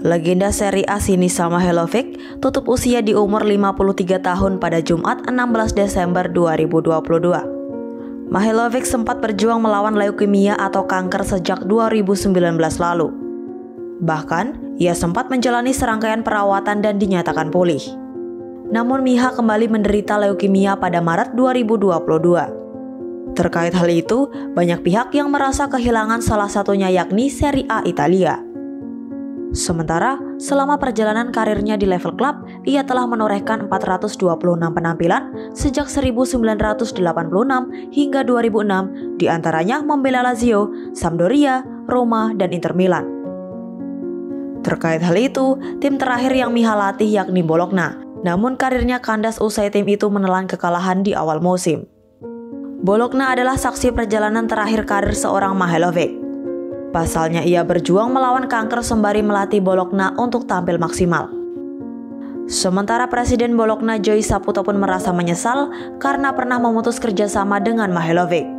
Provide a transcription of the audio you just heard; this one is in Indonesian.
Legenda Serie A Sinisa Mihajlovic tutup usia di umur 53 tahun pada Jumat 16 Desember 2022. Mihajlovic sempat berjuang melawan leukemia atau kanker sejak 2019 lalu. Bahkan, ia sempat menjalani serangkaian perawatan dan dinyatakan pulih. Namun Miha kembali menderita leukemia pada Maret 2022. Terkait hal itu, banyak pihak yang merasa kehilangan salah satunya yakni Serie A Italia. Sementara, selama perjalanan karirnya di level klub, ia telah menorehkan 426 penampilan sejak 1986 hingga 2006, diantaranya membela Lazio, Sampdoria, Roma, dan Inter Milan. Terkait hal itu, tim terakhir yang Miha latih yakni Bologna. Namun karirnya kandas usai tim itu menelan kekalahan di awal musim. Bologna adalah saksi perjalanan terakhir karir seorang Mihajlovic. Pasalnya ia berjuang melawan kanker sembari melatih Bologna untuk tampil maksimal. Sementara Presiden Bologna Joy Saputo pun merasa menyesal karena pernah memutus kerjasama dengan Mihajlovic.